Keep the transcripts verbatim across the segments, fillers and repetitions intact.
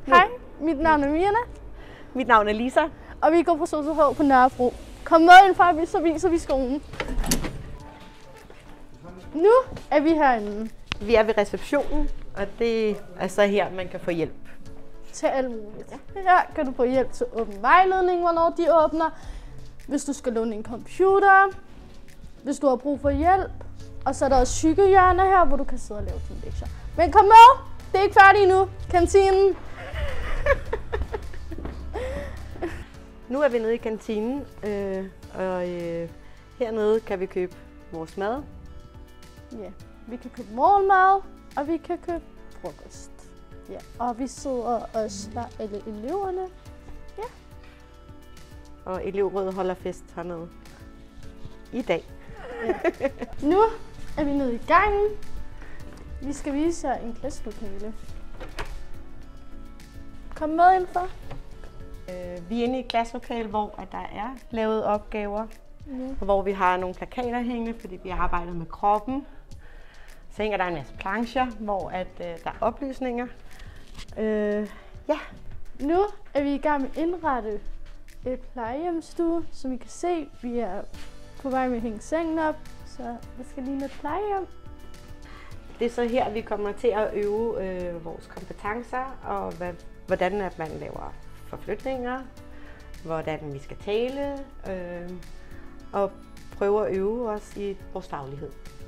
Hej, mit navn er Mirna. Mit navn er Lisa. Og vi går på S O C H på Nørrebro. Kom med ind fra, så viser vi skolen. Nu er vi herinde. Vi er ved receptionen, og det er så her, man kan få hjælp. Til alt muligt. Her kan du få hjælp til åben vejledning, hvornår de åbner. Hvis du skal låne en computer. Hvis du har brug for hjælp. Og så er der også cykelhjørne her, hvor du kan sidde og lave dine lektier. Men kom med! Det er ikke færdigt endnu. Kantinen. Nu er vi nede i kantinen, øh, og øh, hernede kan vi købe vores mad. Ja, vi kan købe morgenmad, og vi kan købe frokost. Ja, og vi sidder også der alle eleverne. Ja. Og elevrådet holder fest hernede i dag. Ja. Nu er vi nede i gangen. Vi skal vise jer en klasselokale. Kom med indenfor. Øh, vi er inde i et klasselokale, hvor at der er lavet opgaver. Ja. Og hvor vi har nogle plakater hængende, fordi vi har arbejdet med kroppen. Så hænger der en masse plancher, hvor at, øh, der er oplysninger. Øh, ja. Nu er vi i gang med at indrette et plejehjemsstue. Som I kan se, vi er på vej med at hænge sengen op, så det skal ligne et plejehjem. Det er så her, vi kommer til at øve øh, vores kompetencer, og hvad, hvordan at man laver forflytninger, hvordan vi skal tale, øh, og prøve at øve os i vores faglighed.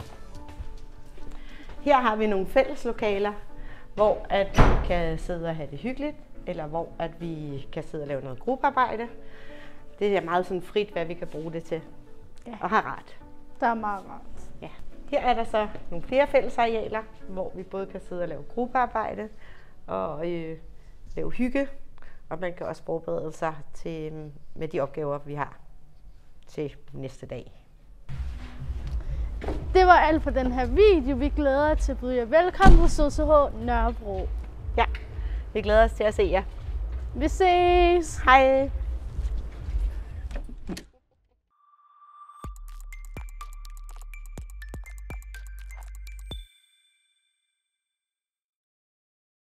Her har vi nogle fælleslokaler, hvor at vi kan sidde og have det hyggeligt, eller hvor at vi kan sidde og lave noget gruppearbejde. Det er meget sådan frit, hvad vi kan bruge det til, Ja. og have ret. Der er meget rart. Ja. Her er der så nogle flere fællesarealer, hvor vi både kan sidde og lave gruppearbejde og øh, lave hygge, og man kan også forberede sig til, med de opgaver, vi har til næste dag. Det var alt for den her video. Vi glæder os til at byde jer velkommen på S O C H Nørrebro. Ja, vi glæder os til at se jer. Vi ses! Hej!